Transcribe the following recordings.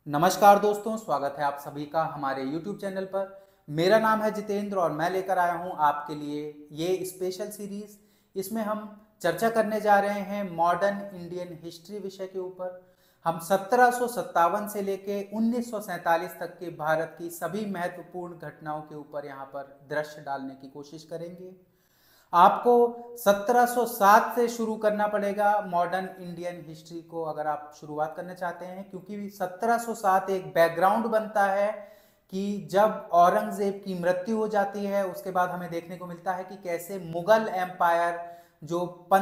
नमस्कार दोस्तों, स्वागत है आप सभी का हमारे YouTube चैनल पर। मेरा नाम है जितेंद्र और मैं लेकर आया हूं आपके लिए ये स्पेशल सीरीज। इसमें हम चर्चा करने जा रहे हैं मॉडर्न इंडियन हिस्ट्री विषय के ऊपर। हम 1757 से लेके 1947 तक के भारत की सभी महत्वपूर्ण घटनाओं के ऊपर यहाँ पर दृश्य डालने की कोशिश करेंगे। आपको 1707 से शुरू करना पड़ेगा मॉडर्न इंडियन हिस्ट्री को अगर आप शुरुआत करना चाहते हैं, क्योंकि 1707 एक बैकग्राउंड बनता है कि जब औरंगजेब की मृत्यु हो जाती है उसके बाद हमें देखने को मिलता है कि कैसे मुगल एम्पायर जो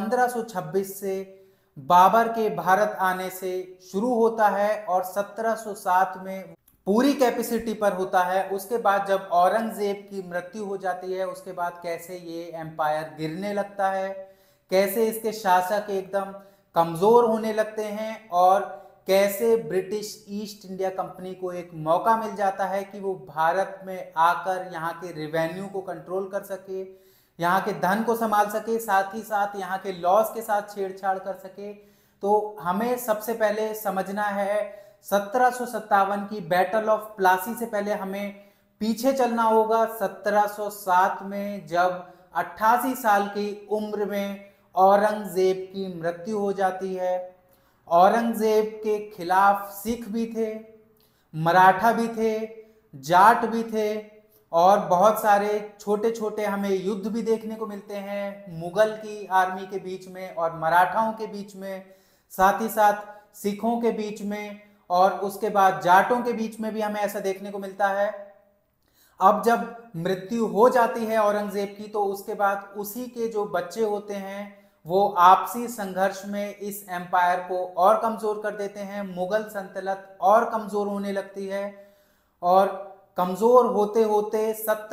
1526 से बाबर के भारत आने से शुरू होता है और 1707 में पूरी कैपेसिटी पर होता है। उसके बाद जब औरंगजेब की मृत्यु हो जाती है उसके बाद कैसे ये एम्पायर गिरने लगता है, कैसे इसके शासक एकदम कमजोर होने लगते हैं और कैसे ब्रिटिश ईस्ट इंडिया कंपनी को एक मौका मिल जाता है कि वो भारत में आकर यहाँ के रेवेन्यू को कंट्रोल कर सके, यहाँ के धन को संभाल सके, साथ ही साथ यहाँ के लॉज के साथ छेड़छाड़ कर सके। तो हमें सबसे पहले समझना है 1757 की बैटल ऑफ प्लासी से पहले हमें पीछे चलना होगा 1707 में जब 88 साल की उम्र में औरंगजेब की मृत्यु हो जाती है। औरंगजेब के खिलाफ सिख भी थे, मराठा भी थे, जाट भी थे और बहुत सारे छोटे छोटे हमें युद्ध भी देखने को मिलते हैं मुगल की आर्मी के बीच में और मराठाओं के बीच में, साथ ही साथ सिखों के बीच में और उसके बाद जाटों के बीच में भी हमें ऐसा देखने को मिलता है। अब जब मृत्यु हो जाती है औरंगजेब की तो उसके बाद उसी के जो बच्चे होते हैं वो आपसी संघर्ष में इस एम्पायर को और कमजोर कर देते हैं। मुगल सल्तनत और कमजोर होने लगती है और कमजोर होते होते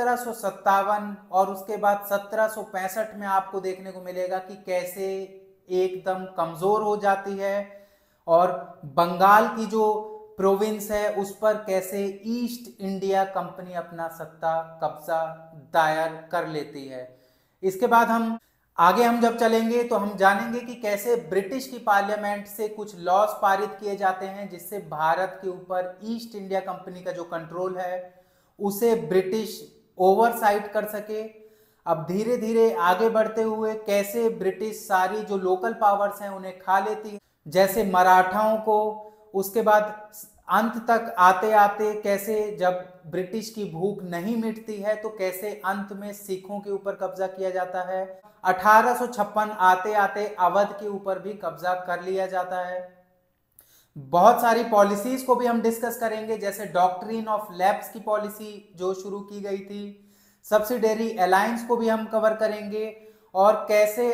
1757 और उसके बाद 1765 में आपको देखने को मिलेगा कि कैसे एकदम कमजोर हो जाती है और बंगाल की जो प्रोविंस है उस पर कैसे ईस्ट इंडिया कंपनी अपना सत्ता कब्जा दायर कर लेती है। इसके बाद हम जब चलेंगे तो हम जानेंगे कि कैसे ब्रिटिश की पार्लियामेंट से कुछ लॉज पारित किए जाते हैं जिससे भारत के ऊपर ईस्ट इंडिया कंपनी का जो कंट्रोल है उसे ब्रिटिश ओवरसाइट कर सके। अब धीरे धीरे आगे बढ़ते हुए कैसे ब्रिटिश सारी जो लोकल पावर्स हैं उन्हें खा लेती है, जैसे मराठाओं को। उसके बाद अंत तक आते आते कैसे जब ब्रिटिश की भूख नहीं मिटती है तो कैसे अंत में सिखों के ऊपर कब्जा किया जाता है। 1856 आते आते अवध के ऊपर भी कब्जा कर लिया जाता है। बहुत सारी पॉलिसीज को भी हम डिस्कस करेंगे, जैसे डॉक्ट्रिन ऑफ लैप्स की पॉलिसी जो शुरू की गई थी, सब्सिडरी अलायंस को भी हम कवर करेंगे और कैसे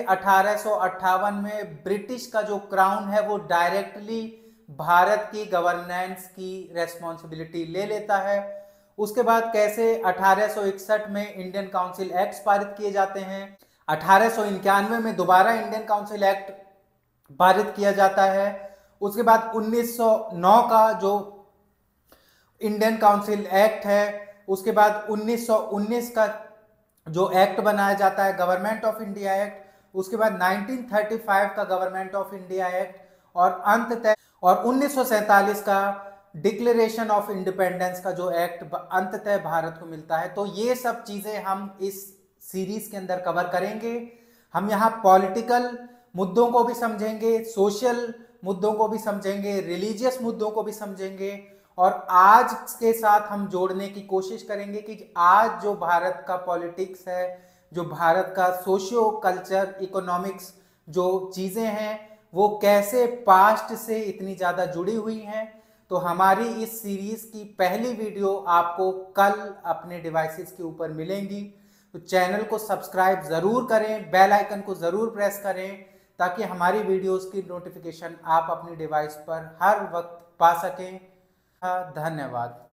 1858 में ब्रिटिश का जो क्राउन है वो डायरेक्टली भारत की गवर्नेंस की रेस्पॉन्सिबिलिटी ले लेता है। उसके बाद कैसे 1861 में इंडियन काउंसिल एक्ट पारित किए जाते हैं, 1891 में दोबारा इंडियन काउंसिल एक्ट पारित किया जाता है। उसके बाद 1909 का जो इंडियन काउंसिल एक्ट है, उसके बाद 1919 का जो एक्ट बनाया जाता है गवर्नमेंट ऑफ इंडिया एक्ट, उसके बाद 1935 का गवर्नमेंट ऑफ इंडिया एक्ट और अंततः 1947 का डिक्लेरेशन ऑफ इंडिपेंडेंस का जो एक्ट अंततः भारत को मिलता है। तो ये सब चीजें हम इस सीरीज के अंदर कवर करेंगे। हम यहाँ पॉलिटिकल मुद्दों को भी समझेंगे, सोशल मुद्दों को भी समझेंगे, रिलीजियस मुद्दों को भी समझेंगे और आज के साथ हम जोड़ने की कोशिश करेंगे कि आज जो भारत का पॉलिटिक्स है, जो भारत का सोशियो कल्चर इकोनॉमिक्स जो चीज़ें हैं वो कैसे पास्ट से इतनी ज़्यादा जुड़ी हुई हैं। तो हमारी इस सीरीज़ की पहली वीडियो आपको कल अपने डिवाइसेस के ऊपर मिलेंगी। तो चैनल को सब्सक्राइब ज़रूर करें, बेल आइकन को ज़रूर प्रेस करें ताकि हमारी वीडियोस की नोटिफिकेशन आप अपनी डिवाइस पर हर वक्त पा सकें। धन्यवाद।